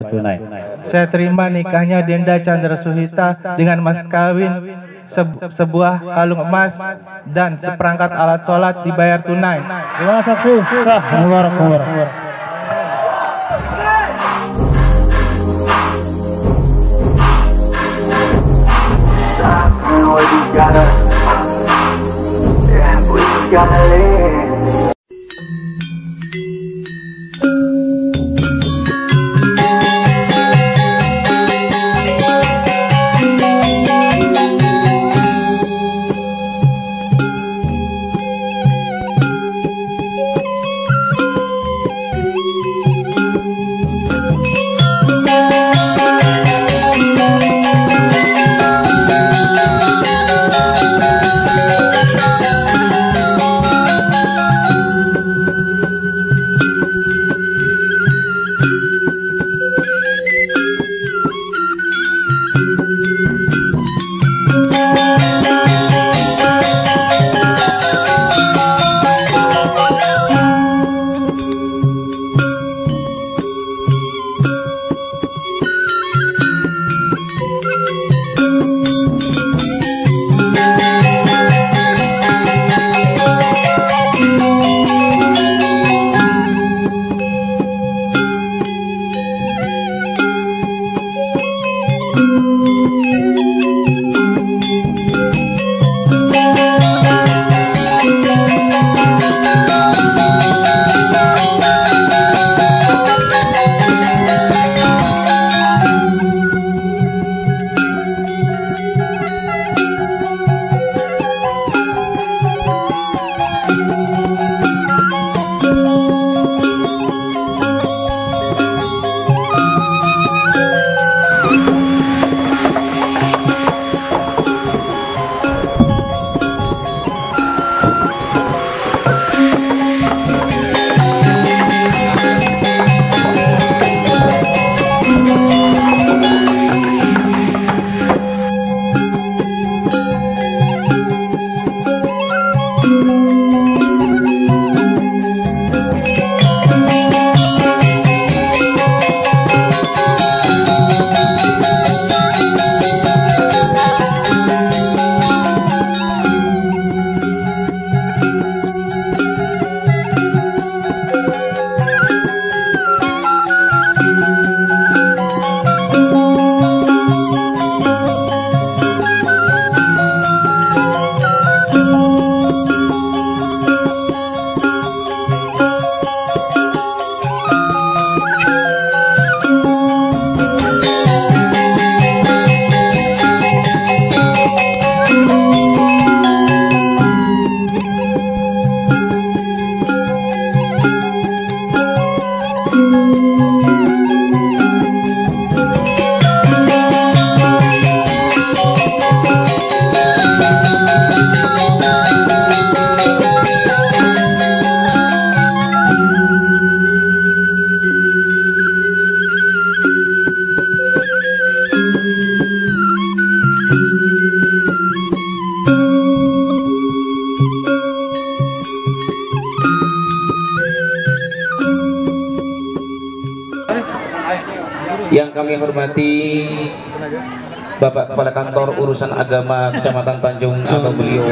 tunai. Saya terima nikahnya Denda Chandra Suhita dengan mas kawin sebuah kalung emas dan seperangkat alat sholat dibayar tunai. Terima saksi. Sah. Mubarak. Yang kami hormati Bapak Kepala Kantor Urusan Agama Kecamatan Tanjung atau beliau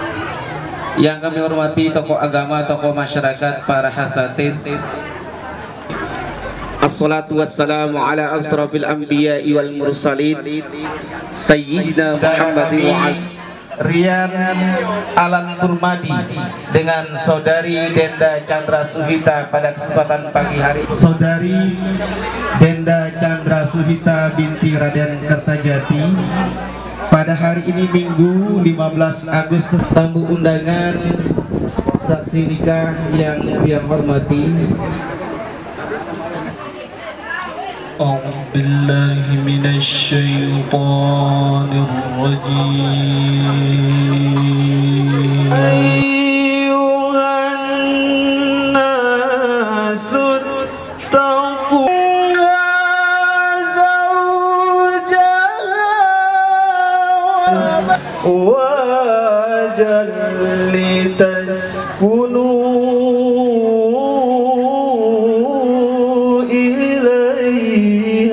yang kami hormati tokoh agama, tokoh masyarakat, para hasatid. Assalatu wassalamu ala asrafil anbiya wal mursalin Sayyidina Muhammadin wa Rian Alan Turmadi dengan saudari Denda Chandra Suhita pada kesempatan pagi hari. Saudari Denda Chandra Suhita binti Raden Kertajati pada hari ini Minggu 15 Agustus. Tamu undangan, saksi nikah yang dia hormati. أعوذ بالله من الشيطان الرجيم أيها الناس اتقوا زوجها وجل لتسكنوا إليه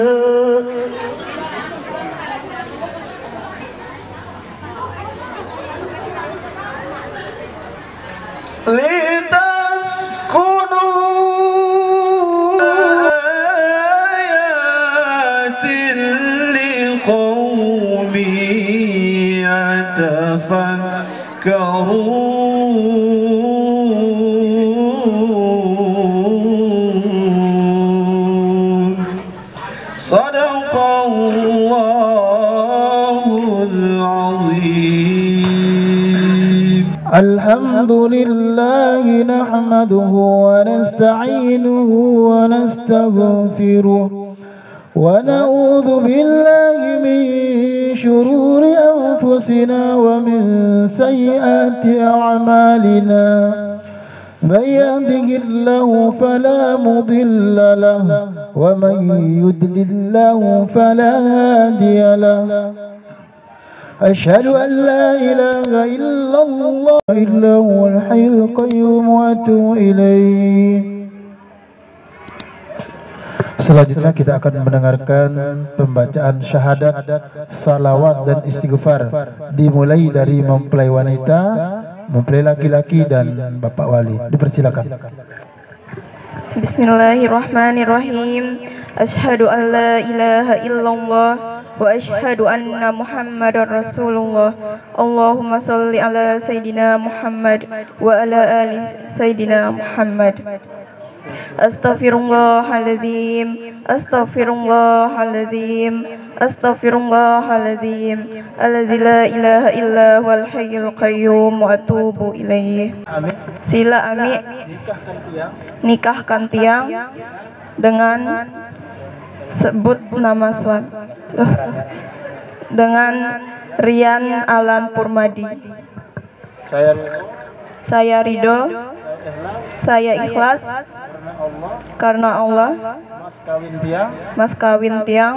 يتفكرون صدق الله العظيم. الحمد لله نحمده ونستعينه ونستغفره ونعوذ بالله من شرور أنفسنا ومن سيئات أعمالنا من يهده الله فلا مضل له ومن يضلل له فلا هادي له أشهد أن لا إله إلا الله إلا هو الحي القيوم وأتوب إليه. Selanjutnya kita akan mendengarkan pembacaan syahadat, salawat dan istighfar dimulai dari mempelai wanita, mempelai laki-laki dan bapak wali. Dipersilakan. Bismillahirrahmanirrahim. Asyhadu an la ilaha illallah wa asyhadu anna Muhammadar Rasulullah. Allahumma shalli ala sayidina Muhammad wa ala ali sayidina Muhammad. Astaghfirullahaladzim, astaghfirullahaladzim, astaghfirullahaladzim, allazi la ilaha illa huwal hayyul qayyum wa atubu ilaih. Sila Ami nikahkan tiang dengan sebut nama suami dengan Rian Alan Purmadi. Saya ridho, saya ikhlas karena Allah, mas kawin tiang,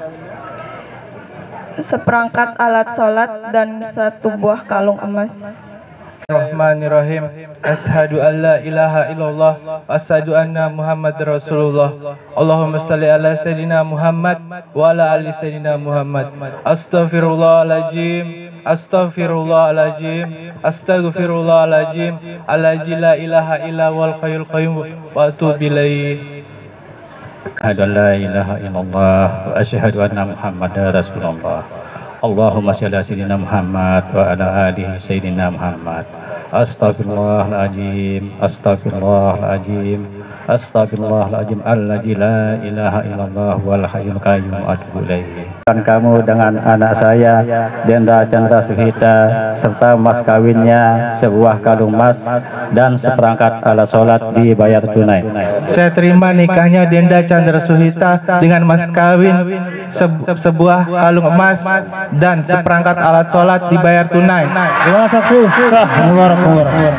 seperangkat alat sholat dan satu buah kalung emas. Bismillahirrahmanirrahim. Asyhadu an la ilaha illallah wa asyhadu anna Muhammadar Rasulullah. Allahumma shalli ala sayidina Muhammad wa ala ali sayidina Muhammad. Astaghfirullahaladzim, astaghfirullahaladzim, astaghfirullahaladzim, allazi la ilaha illa huwal hayyul qayyum wa atubu ilaih. Asyhadu an la ilaha illallah wa asyhadu anna Muhammadar Rasulullah. Allahumma shalli ala sayyidina Muhammad wa ala alihi sayyidina Muhammad. Astaghfirullahaladzim, astaghfirullahaladzim, astaghfirullahaladzim, allazi la ilaha illallah wal hayyul qayyum wa atubu ilaih. Kamu dengan anak saya Denda Chandra Suhita serta mas kawinnya sebuah kalung emas dan seperangkat alat sholat dibayar tunai. Saya terima nikahnya Denda Chandra Suhita dengan mas kawin sebuah kalung emas dan seperangkat alat sholat dibayar tunai. Terima kasih. Mubarak.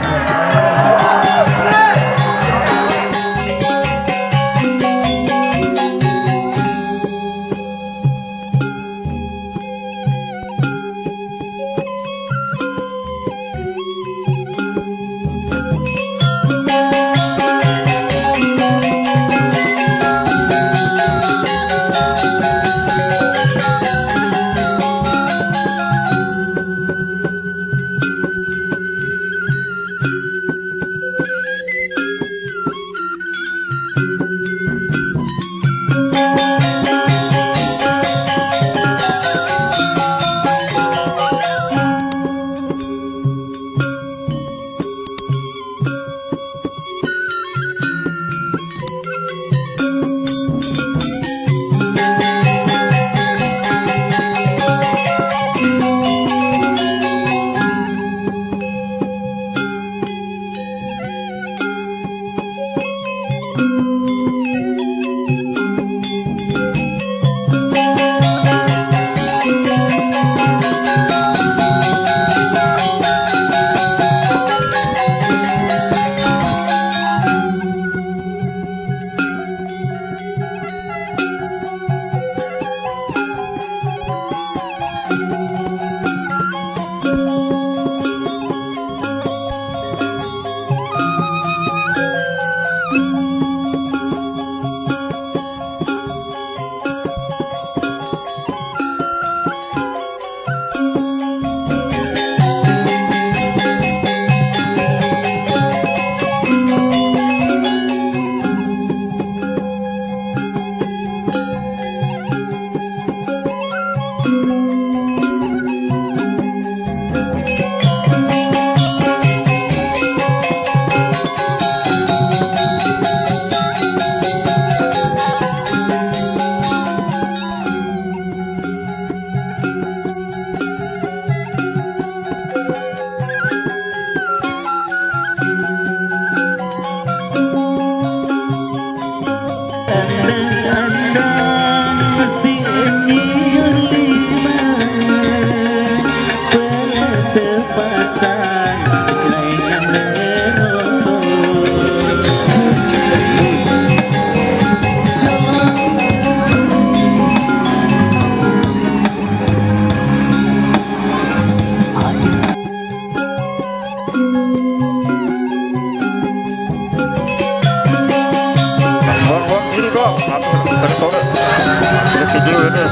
video ini.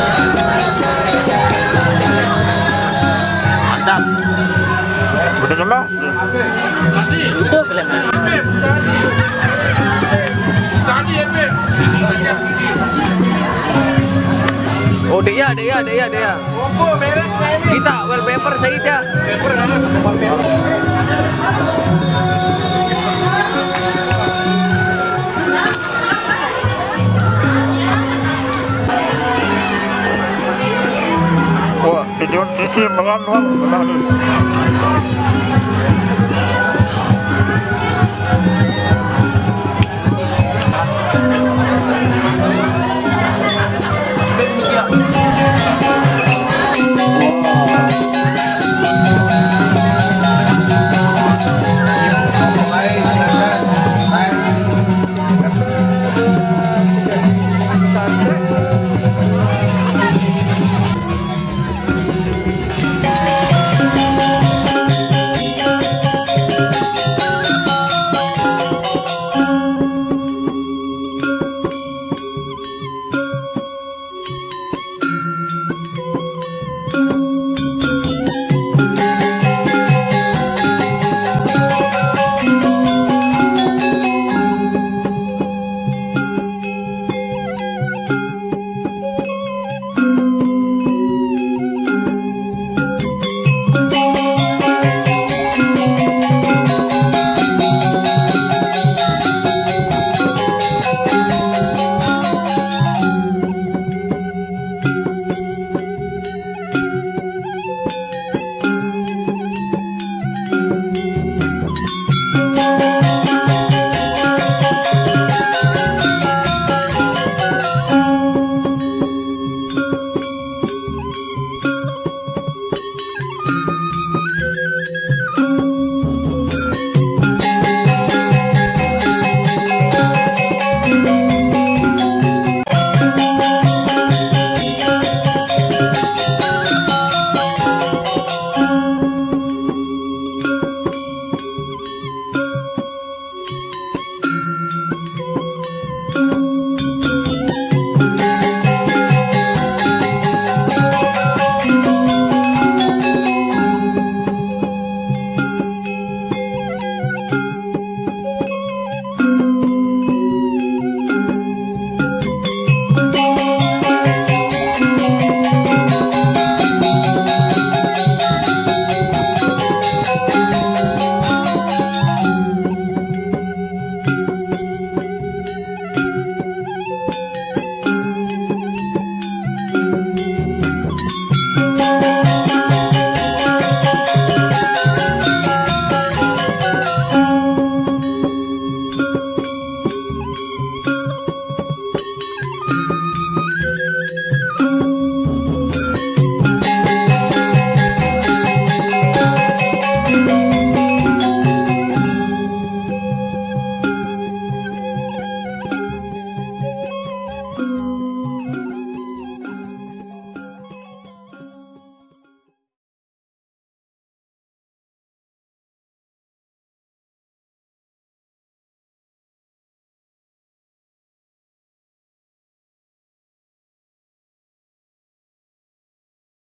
Mantap. Udah jelas. Itu film. Oh dia. Kita wallpaper saya dia. Wah, video ini menang.